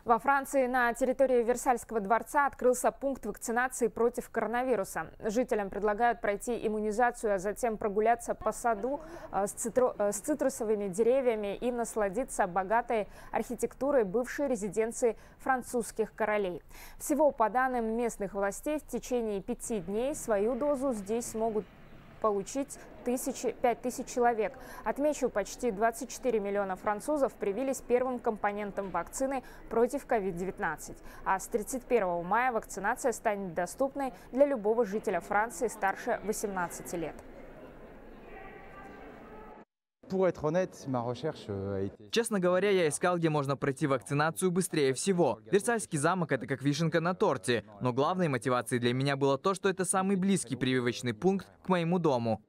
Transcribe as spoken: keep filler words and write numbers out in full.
Во Франции на территории Версальского дворца открылся пункт вакцинации против коронавируса. Жителям предлагают пройти иммунизацию, а затем прогуляться по саду с, цитро... с цитрусовыми деревьями и насладиться богатой архитектурой бывшей резиденции французских королей. Всего, по данным местных властей, в течение пяти дней свою дозу здесь смогут получить пять тысяч человек. Отмечу, почти двадцать четыре миллиона французов привились первым компонентом вакцины против ковид девятнадцать. А с тридцать первого мая вакцинация станет доступной для любого жителя Франции старше восемнадцати лет. Честно говоря, я искал, где можно пройти вакцинацию быстрее всего. Версальский замок – это как вишенка на торте. Но главной мотивацией для меня было то, что это самый близкий прививочный пункт к моему дому.